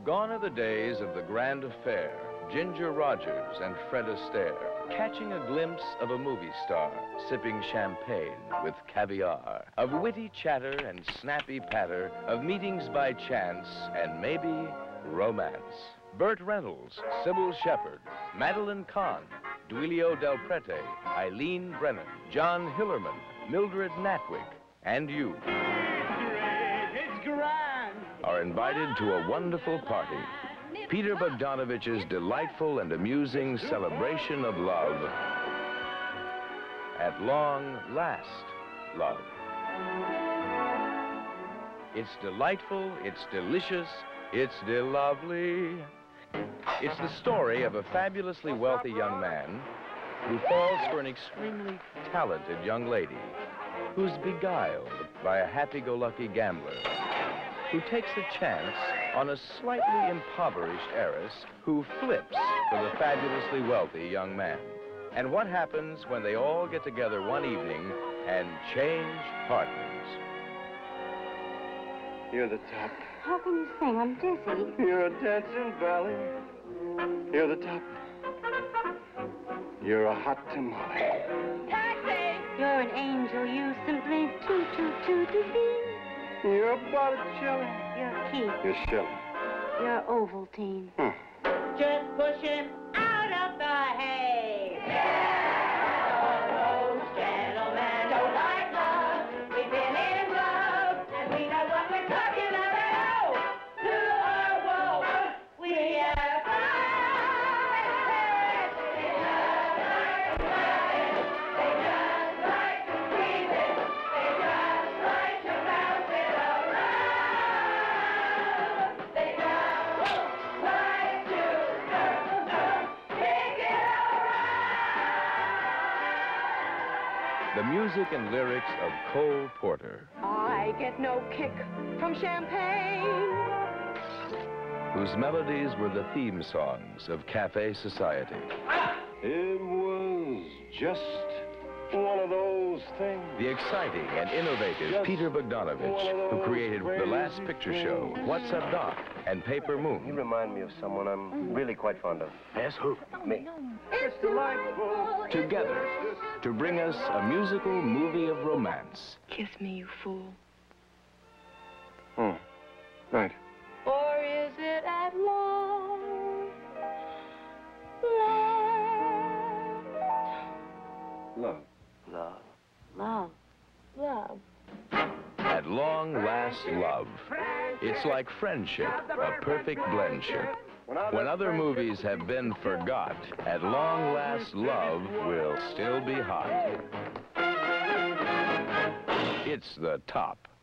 Gone are the days of the grand affair, Ginger Rogers and Fred Astaire, catching a glimpse of a movie star, sipping champagne with caviar, of witty chatter and snappy patter, of meetings by chance and maybe romance. Burt Reynolds, Sybil Shepherd, Madeline Kahn, Duilio Del Prete, Eileen Brennan, John Hillerman, Mildred Natwick, and you are invited to a wonderful party. Peter Bogdanovich's delightful and amusing celebration of love. At long last, love. It's delightful, it's delicious, it's de-lovely. It's the story of a fabulously wealthy young man who falls for an extremely talented young lady who's beguiled by a happy-go-lucky gambler who takes a chance on a slightly impoverished heiress who flips for the fabulously wealthy young man. And what happens when they all get together one evening and change partners? You're the top. How can you sing? I'm dizzy. You're a dancing valley. You're the top. You're a hot tamale. Taxi! You're an angel. You simply to be. You're a Botticelli. You're Keith. You're Shelley. You're Ovaltine. Just push him out of the hay. Those gentlemen don't like love. We've been in love, and we know what we're talking about. To our woe, we are fine. They just like to squeeze it. They just like to bounce it around. They just like to kick it around. The music and lyrics of Cole Porter, I get no kick from champagne. whose melodies were the theme songs of Cafe Society. It was just one of those things. The exciting and innovative Peter Bogdanovich, who created The Last Picture Show, What's Up Doc, and Paper You Moon. remind me of someone I'm really quite fond of. Yes, who? Me. It's delightful. Together to bring us a musical movie of romance. Kiss me, you fool. Oh, right. Or is it at long last? Love. Love. Love. At long last, love. It's like friendship, a perfect blendship. When other movies have been forgot, at long last, love will still be hot. It's the top.